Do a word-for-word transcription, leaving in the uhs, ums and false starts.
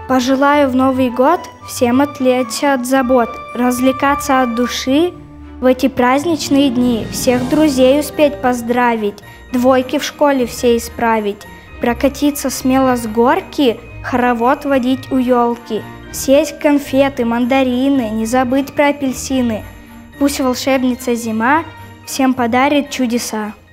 Пожелаю в Новый год всем отвлечься от забот, развлекаться от души в эти праздничные дни, всех друзей успеть поздравить, двойки в школе все исправить, прокатиться смело с горки, хоровод водить у елки, съесть конфеты, мандарины, не забыть про апельсины. Пусть волшебница зима всем подарит чудеса.